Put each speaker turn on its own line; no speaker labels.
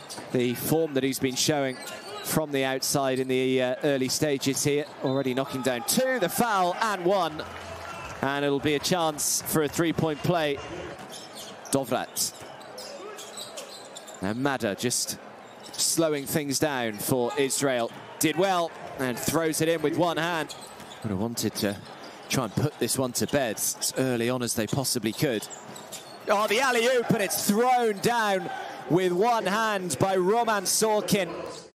the form that he's been showing from the outside in the early stages here. Already knocking down 2, the foul, and 1. And it'll be a chance for a 3-point play. Dovrat. Now Mada just slowing things down for Israel. Did well and throws it in with one hand. Would have wanted to try and put this one to bed as early on as they possibly could. Oh, the alley-oop, and it's thrown down with one hand by Roman Sorkin.